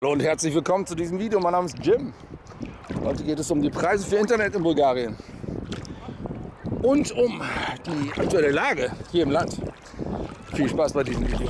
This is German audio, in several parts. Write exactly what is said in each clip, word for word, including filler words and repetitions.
Hallo und herzlich willkommen zu diesem Video. Mein Name ist Jim. Heute geht es um die Preise für Internet in Bulgarien und um die aktuelle Lage hier im Land. Viel Spaß bei diesem Video.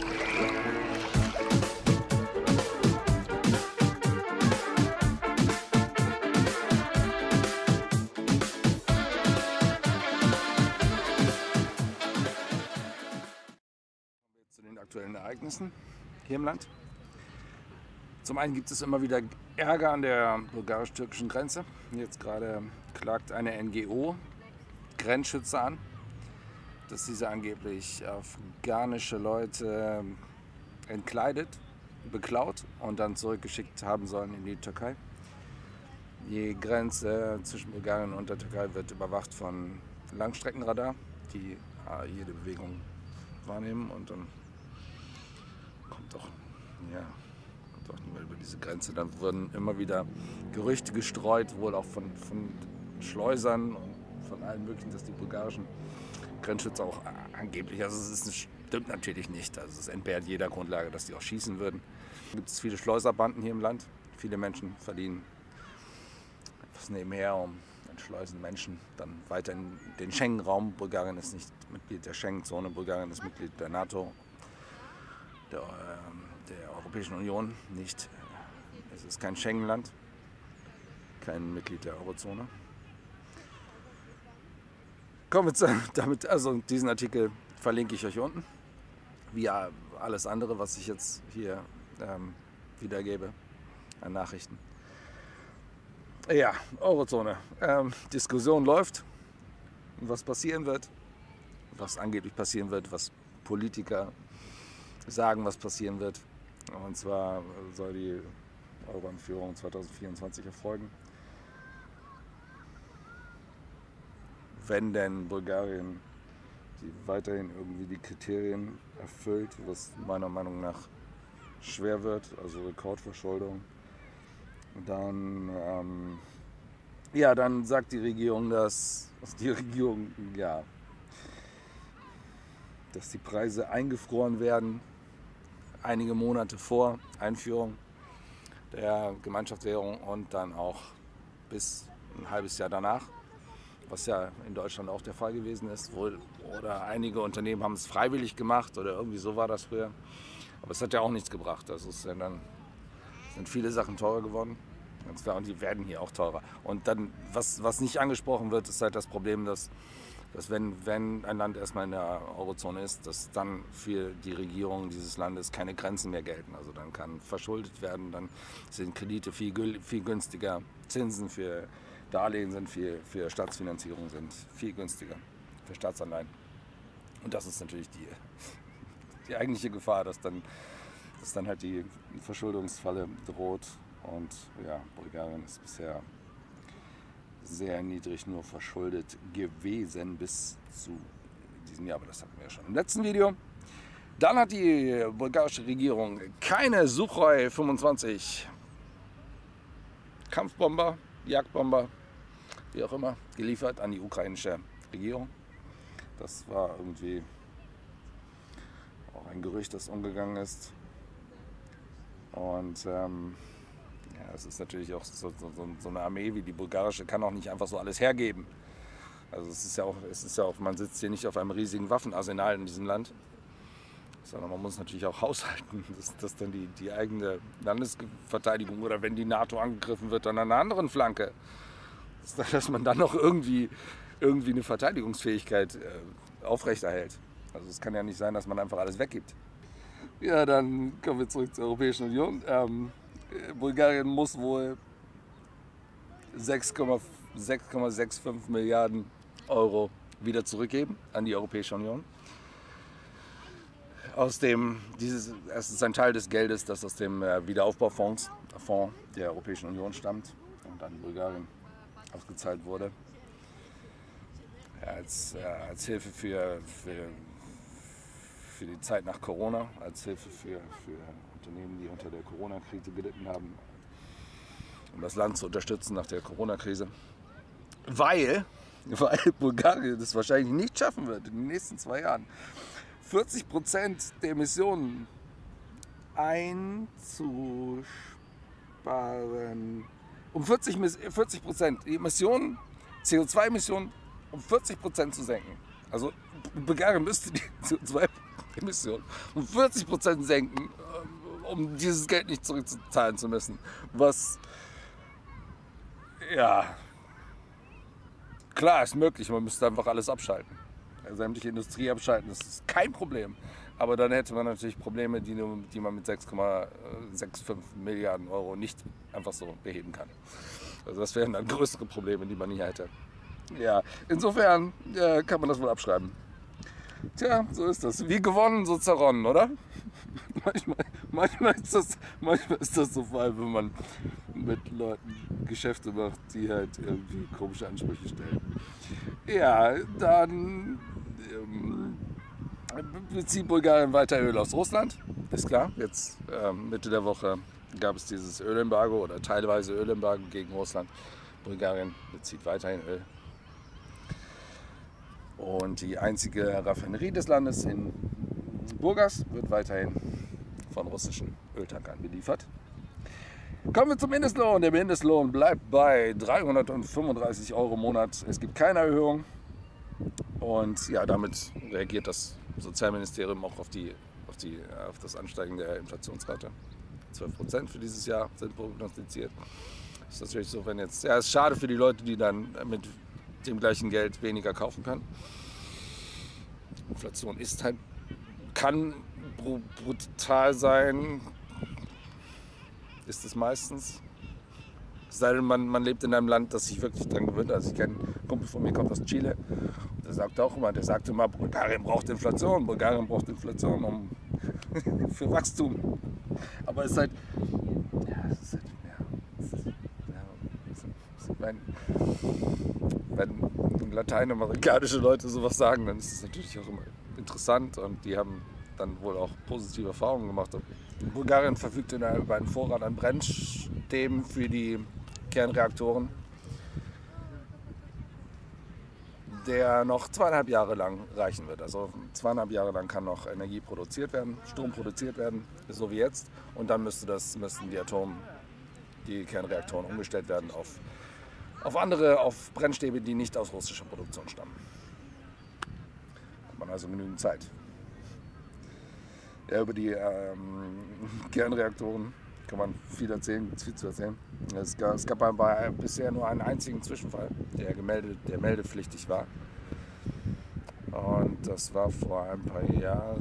Zu den aktuellen Ereignissen hier im Land. Zum einen gibt es immer wieder Ärger an der bulgarisch-türkischen Grenze. Jetzt gerade klagt eine N G O Grenzschützer an, dass diese angeblich afghanische Leute entkleidet, beklaut und dann zurückgeschickt haben sollen in die Türkei. Die Grenze zwischen Bulgarien und der Türkei wird überwacht von Langstreckenradar, die jede Bewegung wahrnehmen, und dann kommt doch, ja, kommt doch nicht mehr über diese Grenze. Dann wurden immer wieder Gerüchte gestreut, wohl auch von, von Schleusern und von allen möglichen, dass die bulgarischen Grenzschützer auch angeblich, also es ist, stimmt natürlich nicht, also es entbehrt jeder Grundlage, dass die auch schießen würden. Es gibt viele Schleuserbanden hier im Land, viele Menschen verdienen etwas nebenher, um entschleusen Menschen dann weiter in den Schengen-Raum. Bulgarien ist nicht Mitglied der Schengen-Zone, Bulgarien ist Mitglied der NATO, der, äh, der Europäischen Union nicht. Es ist kein Schengen-Land, kein Mitglied der Eurozone. Kommen wir zu, damit, also diesen Artikel verlinke ich euch unten, wie alles andere, was ich jetzt hier ähm, wiedergebe an Nachrichten. Ja, Eurozone. Ähm, Diskussion läuft, was passieren wird, was angeblich passieren wird, was Politiker sagen, was passieren wird. Und zwar soll die Euro-Einführung zwanzig vierundzwanzig erfolgen, wenn denn Bulgarien die weiterhin irgendwie die Kriterien erfüllt, was meiner Meinung nach schwer wird, also Rekordverschuldung. Dann, ähm, ja, dann sagt die Regierung, dass, dass die Regierung, ja, dass die Preise eingefroren werden, einige Monate vor Einführung der Gemeinschaftswährung und dann auch bis ein halbes Jahr danach, was ja in Deutschland auch der Fall gewesen ist. Wohl, oder einige Unternehmen haben es freiwillig gemacht oder irgendwie so war das früher. Aber es hat ja auch nichts gebracht. Also es ist ja dann, sind viele Sachen teurer geworden. Und die werden hier auch teurer. Und dann, was, was nicht angesprochen wird, ist halt das Problem, dass, dass wenn, wenn ein Land erstmal in der Eurozone ist, dass dann für die Regierung dieses Landes keine Grenzen mehr gelten. Also dann kann verschuldet werden, dann sind Kredite viel, viel günstiger, Zinsen für Darlehen sind viel, für Staatsfinanzierung sind viel günstiger, für Staatsanleihen. Und das ist natürlich die, die eigentliche Gefahr, dass dann, dass dann halt die Verschuldungsfalle droht. Und ja, Bulgarien ist bisher sehr niedrig nur verschuldet gewesen bis zu diesem Jahr, aber das hatten wir ja schon im letzten Video. Dann hat die bulgarische Regierung keine Suchoi fünfundzwanzig Kampfbomber, Jagdbomber, wie auch immer, geliefert an die ukrainische Regierung. Das war irgendwie auch ein Gerücht, das umgegangen ist. Und ähm, ja, es ist natürlich auch so, so, so eine Armee wie die bulgarische kann auch nicht einfach so alles hergeben. Also es ist ja auch, es ist ja auch, man sitzt hier nicht auf einem riesigen Waffenarsenal in diesem Land, sondern man muss natürlich auch haushalten, dass, dass dann die, die eigene Landesverteidigung oder wenn die NATO angegriffen wird, dann an einer anderen Flanke, dass, dass man dann noch irgendwie, irgendwie eine Verteidigungsfähigkeit äh, aufrechterhält. Also es kann ja nicht sein, dass man einfach alles weggibt. Ja, dann kommen wir zurück zur Europäischen Union. Ähm, Bulgarien muss wohl sechs Komma fünfundsechzig Milliarden Euro wieder zurückgeben an die Europäische Union. Aus dem, dieses, es ist ein Teil des Geldes, das aus dem Wiederaufbaufonds Fonds der Europäischen Union stammt und an Bulgarien ausgezahlt wurde. Ja, als, äh, als Hilfe für, für, für die Zeit nach Corona, als Hilfe für, für Unternehmen, die unter der Corona-Krise gelitten haben, um das Land zu unterstützen nach der Corona-Krise. Weil, weil Bulgarien das wahrscheinlich nicht schaffen wird in den nächsten zwei Jahren, vierzig Prozent der Emissionen einzusparen, um vierzig Prozent die Emissionen, C O zwei Emissionen um vierzig Prozent zu senken. Also Bulgarien müsste die C O zwei Emissionen um vierzig Prozent senken, um dieses Geld nicht zurückzahlen zu müssen. Was, ja, klar ist möglich, man müsste einfach alles abschalten. Sämtliche Industrie abschalten, das ist kein Problem. Aber dann hätte man natürlich Probleme, die, die man mit sechs Komma fünfundsechzig Milliarden Euro nicht einfach so beheben kann. Also das wären dann größere Probleme, die man hier hätte. Ja, insofern ja, kann man das wohl abschreiben. Tja, so ist das. Wie gewonnen, so zerronnen, oder? Manchmal, manchmal, ist das, manchmal ist das so, vor allem wenn man mit Leuten Geschäfte macht, die halt irgendwie komische Ansprüche stellen. Ja, dann ähm, bezieht Bulgarien weiter Öl aus Russland. Ist klar, jetzt ähm, Mitte der Woche gab es dieses Ölembargo oder teilweise Ölembargo gegen Russland. Bulgarien bezieht weiterhin Öl. Und die einzige Raffinerie des Landes in Burgas wird weiterhin von russischen Öltankern beliefert. Kommen wir zum Mindestlohn. Der Mindestlohn bleibt bei dreihundertfünfunddreißig Euro im Monat. Es gibt keine Erhöhung. Und ja, damit reagiert das Sozialministerium auch auf, die, auf, die, auf das Ansteigen der Inflationsrate. zwölf Prozent für dieses Jahr sind prognostiziert. Ist natürlich so, wenn jetzt, ja, ist schade für die Leute, die dann mit dem gleichen Geld weniger kaufen können. Inflation ist halt, kann brutal sein, ist es meistens. Es sei denn, man, man lebt in einem Land, das sich wirklich daran gewöhnt. Also ich kenne einen Kumpel von mir, kommt aus Chile, der sagt auch immer, der sagt immer, Bulgarien braucht Inflation, Bulgarien braucht Inflation um, für Wachstum. Aber es ist halt, ja, es ist halt, ja, es ist, ja, es ist, wenn, wenn lateinamerikanische Leute sowas sagen, dann ist es natürlich auch immer interessant und die haben dann wohl auch positive Erfahrungen gemacht. Bulgarien verfügt über einen Vorrat an Brennstäben für die Kernreaktoren, der noch zweieinhalb Jahre lang reichen wird. Also zweieinhalb Jahre lang kann noch Energie produziert werden, Strom produziert werden, so wie jetzt. Und dann müsste das, müssten die Atom, die Kernreaktoren umgestellt werden auf, auf andere, auf Brennstäbe, die nicht aus russischer Produktion stammen. Hat man also genügend Zeit. Ja, über die ähm, Kernreaktoren kann man viel erzählen, viel zu erzählen. Es gab, es gab aber bisher nur einen einzigen Zwischenfall, der, gemeldet, der meldepflichtig war. Und das war vor ein paar Jahren,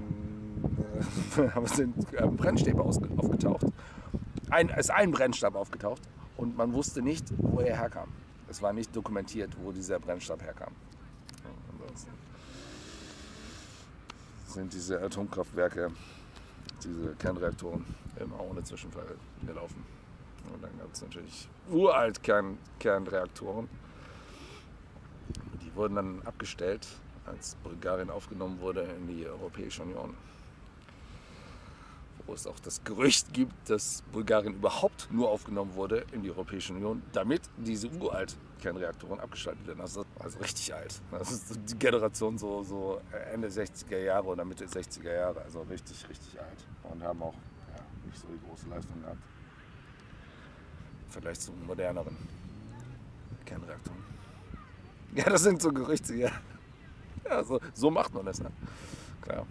äh, sind Brennstäbe aufgetaucht. Ein, es ist ein Brennstab aufgetaucht und man wusste nicht, wo er herkam. Es war nicht dokumentiert, wo dieser Brennstab herkam. Ansonsten sind diese Atomkraftwerke, diese Kernreaktoren immer ohne Zwischenfall gelaufen. Und dann gab es natürlich uralt Kern, Kernreaktoren. Die wurden dann abgestellt, als Bulgarien aufgenommen wurde in die Europäische Union. Wo es auch das Gerücht gibt, dass Bulgarien überhaupt nur aufgenommen wurde in die Europäische Union, damit diese uralt Kernreaktoren abgeschaltet werden. Also, also richtig alt. Das ist die Generation so, so Ende sechziger Jahre oder Mitte sechziger Jahre. Also richtig, richtig alt. Und haben auch ja, nicht so die große Leistung gehabt. Vielleicht zu moderneren Kernreaktoren. Ja, das sind so Gerüchte, ja. Ja, so, so macht man das, ne? Klar.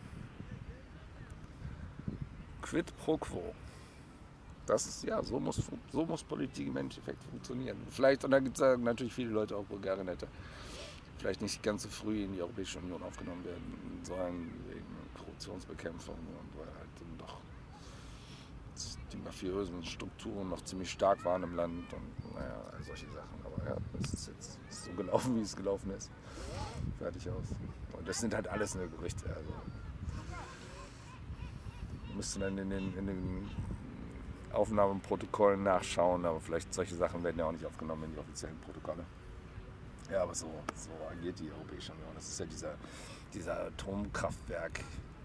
Quid pro quo. Das ist, ja, so muss, so muss Politik im Endeffekt funktionieren. Vielleicht, und da gibt es natürlich viele Leute, auch Bulgarien hätte vielleicht nicht ganz so früh in die Europäische Union aufgenommen werden sollen, wegen Korruptionsbekämpfung und weil halt dann doch die mafiösen Strukturen noch ziemlich stark waren im Land und naja, solche Sachen. Aber ja, das ist jetzt so gelaufen, wie es gelaufen ist. Fertig aus. Und das sind halt alles nur Gerüchte. Also müsste dann in den, in den Aufnahmeprotokollen nachschauen, aber vielleicht solche Sachen werden ja auch nicht aufgenommen in die offiziellen Protokolle. Ja, aber so, so agiert die Europäische Union. Das ist ja dieser, dieser Atomkraftwerk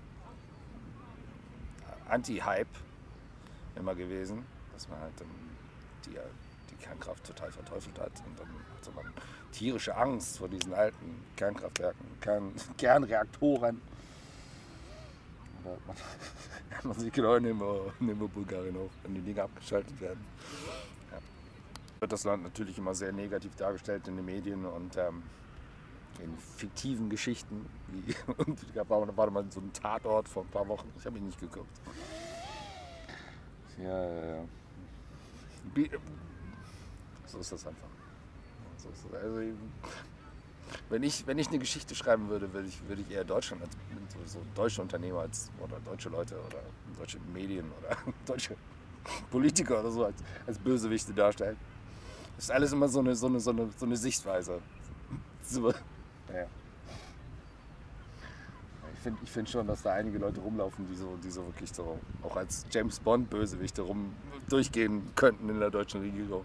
Anti-Hype immer gewesen, dass man halt die, die Kernkraft total verteufelt hat und dann hatte man tierische Angst vor diesen alten Kernkraftwerken, Kern, Kernreaktoren. Da hat man, hat man sich genau nehmen wir, nehmen wir Bulgarien auf, wenn die Dinge abgeschaltet werden. Ja. Wird das Land natürlich immer sehr negativ dargestellt in den Medien und ähm, in fiktiven Geschichten. Wie, da war, war mal so ein Tatort vor ein paar Wochen, ich habe ihn nicht geguckt. Ja, ja, ja. So ist das einfach. So ist das. Also, wenn, ich, wenn ich eine Geschichte schreiben würde, würde ich, würde ich eher Deutschland als so, so deutsche Unternehmer als, oder deutsche Leute oder deutsche Medien oder deutsche Politiker oder so als, als Bösewichte darstellen. Das ist alles immer so eine, so eine, so eine, so eine Sichtweise. So, ja. Ich finde ich find schon, dass da einige Leute rumlaufen, die so, die so wirklich so auch als James Bond Bösewichte rum durchgehen könnten in der deutschen Regierung.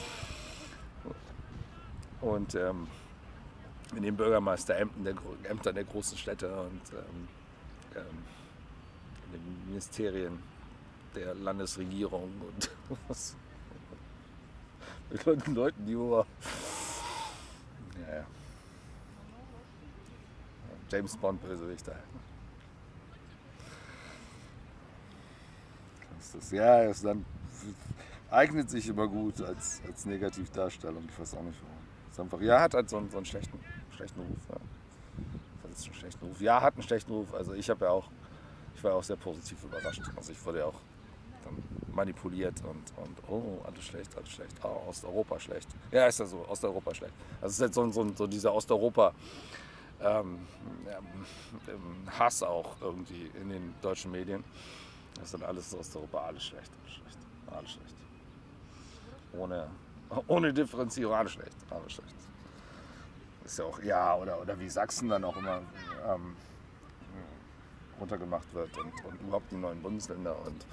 Und ähm, in den Bürgermeisterämtern der, Ämter der großen Städte und ähm, ähm, in den Ministerien der Landesregierung und was mit den Leuten, die über ja, ja. James Bond Bösewichter. Das ist, ja, das dann eignet sich immer gut als, als Negativdarstellung. Ich weiß auch nicht warum. Ist einfach, ja, hat halt so einen, so einen schlechten, schlechten Ruf. Ja. Hat jetzt einen schlechten Ruf. Ja, hat einen schlechten Ruf. Also ich habe ja auch, ich war ja auch sehr positiv überrascht. Also ich wurde ja auch dann manipuliert und, und oh, alles schlecht, alles schlecht. Oh, Osteuropa schlecht. Ja, ist ja so, Osteuropa schlecht. Also es ist halt so, so, so dieser Osteuropa ähm, ähm, Hass auch irgendwie in den deutschen Medien. Das ist dann alles Osteuropa, alles schlecht, alles schlecht, alles schlecht. Ohne, ohne Differenzierung, alles schlecht, alles schlecht. Ist ja auch, ja, oder, oder wie Sachsen dann auch immer ähm, runtergemacht wird und, und überhaupt die neuen Bundesländer und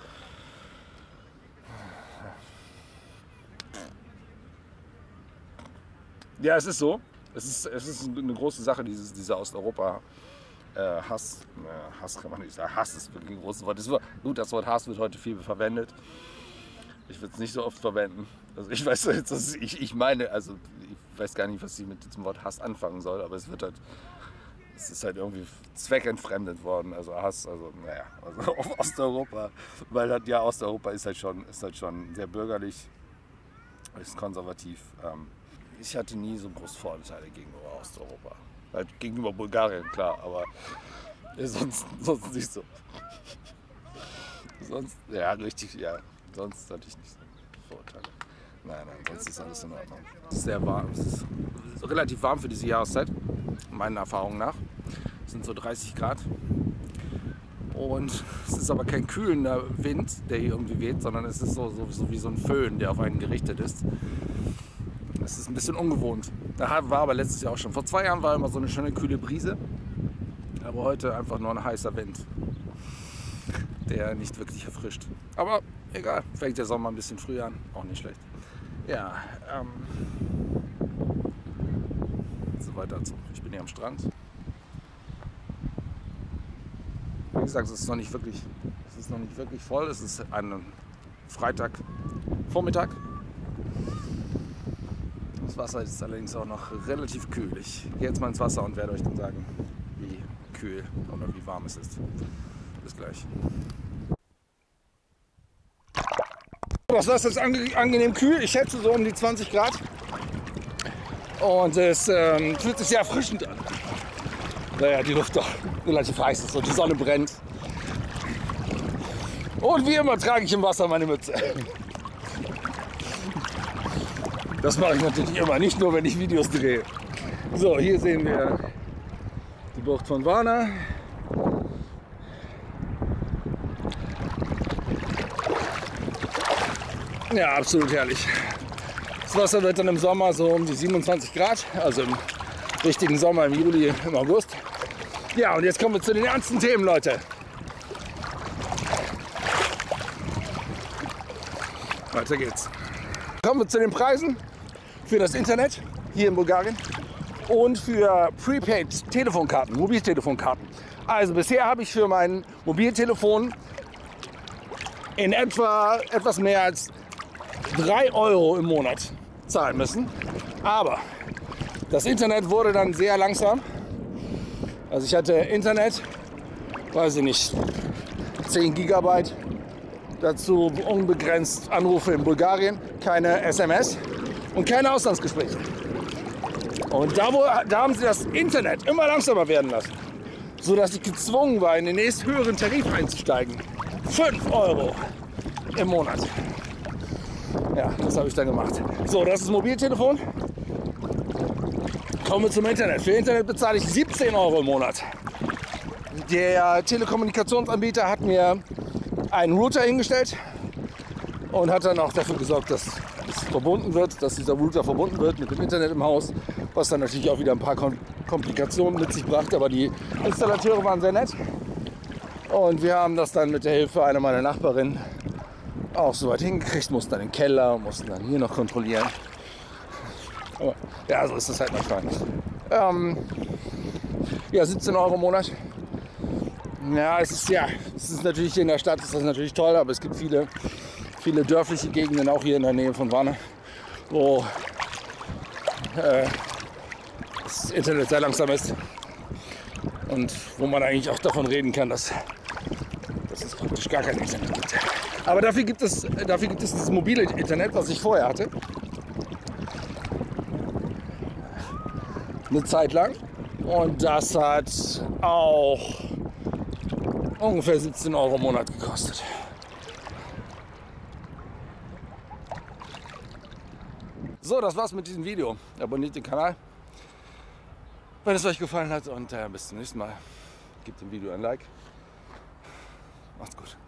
ja, es ist so. Es ist, es ist eine große Sache, dieses, dieser Osteuropa-Hass. Äh, Hass kann man nicht sagen. Hass ist wirklich ein großes Wort. Das Wort. Gut, das Wort Hass wird heute viel verwendet. Ich würde es nicht so oft verwenden. Also ich weiß jetzt, dass ich, ich meine, also ich weiß gar nicht, was ich mit diesem Wort Hass anfangen soll, aber es wird halt, es ist halt irgendwie zweckentfremdet worden. Also Hass, also naja, also auf Osteuropa, weil halt, ja, Osteuropa ist halt schon, ist halt schon sehr bürgerlich, ist konservativ. Ähm, Ich hatte nie so große Vorurteile gegenüber Osteuropa. Halt gegenüber Bulgarien, klar, aber sonst, sonst nicht so. Sonst, ja, richtig, ja. Sonst hatte ich nicht so Vorurteile. Nein, nein, sonst ist alles in Ordnung. Es ist sehr warm. Es ist relativ warm für diese Jahreszeit, meinen Erfahrungen nach. Es sind so dreißig Grad. Und es ist aber kein kühlender Wind, der hier irgendwie weht, sondern es ist so, so, so wie so ein Föhn, der auf einen gerichtet ist. Das ist ein bisschen ungewohnt. Da war aber letztes Jahr auch schon. Vor zwei Jahren war immer so eine schöne kühle Brise. Aber heute einfach nur ein heißer Wind, der nicht wirklich erfrischt. Aber egal, fängt der Sommer ein bisschen früher an. Auch nicht schlecht. Ja, ähm, so weiter dazu. Ich bin hier am Strand. Wie gesagt, es ist noch nicht wirklich, es ist noch nicht wirklich voll. Es ist ein Freitagvormittag. Das Wasser ist allerdings auch noch relativ kühl. Ich gehe jetzt mal ins Wasser und werde euch dann sagen, wie kühl oder wie warm es ist. Bis gleich. Das Wasser ist ange angenehm kühl. Ich schätze so um die zwanzig Grad. Und es ähm, fühlt sich sehr erfrischend an. Naja, die Luft doch relativ heiß ist und die Sonne brennt. Und wie immer trage ich im Wasser meine Mütze. Das mache ich natürlich immer, nicht nur wenn ich Videos drehe. So, hier sehen wir die Bucht von Varna. Ja, absolut herrlich. Das Wasser wird dann im Sommer so um die siebenundzwanzig Grad, also im richtigen Sommer, im Juli, im August. Ja, und jetzt kommen wir zu den ernsten Themen, Leute. Weiter geht's. Kommen wir zu den Preisen für das Internet hier in Bulgarien und für Prepaid-Telefonkarten, Mobiltelefonkarten. Also bisher habe ich für mein Mobiltelefon in etwa etwas mehr als drei Euro im Monat zahlen müssen. Aber das Internet wurde dann sehr langsam. Also ich hatte Internet, weiß ich nicht, zehn Gigabyte. Dazu unbegrenzt Anrufe in Bulgarien, keine S M S und keine Auslandsgespräche. Und da, wo, da haben sie das Internet immer langsamer werden lassen, sodass ich gezwungen war, in den nächst höheren Tarif einzusteigen. fünf Euro im Monat. Ja, das habe ich dann gemacht. So, das ist das Mobiltelefon. Kommen wir zum Internet. Für Internet bezahle ich siebzehn Euro im Monat. Der Telekommunikationsanbieter hat mir einen Router hingestellt und hat dann auch dafür gesorgt, dass es verbunden wird, dass dieser Router verbunden wird mit dem Internet im Haus, was dann natürlich auch wieder ein paar Komplikationen mit sich brachte, aber die Installateure waren sehr nett und wir haben das dann mit der Hilfe einer meiner Nachbarinnen auch so weit hingekriegt, mussten dann in den Keller, mussten dann hier noch kontrollieren. Aber ja, so ist das halt manchmal. Ähm, ja, siebzehn Euro im Monat. Ja, es ist ja, es ist natürlich hier in der Stadt ist das natürlich toll, aber es gibt viele, viele dörfliche Gegenden, auch hier in der Nähe von Varna, wo äh, das Internet sehr langsam ist und wo man eigentlich auch davon reden kann, dass, dass es praktisch gar kein Internet gibt. Aber dafür gibt es, dafür gibt es dieses mobile Internet, was ich vorher hatte, eine Zeit lang, und das hat auch ungefähr siebzehn Euro im Monat gekostet. So, das war's mit diesem Video. Abonniert den Kanal, wenn es euch gefallen hat, und äh, bis zum nächsten Mal. Gebt dem Video ein Like. Macht's gut.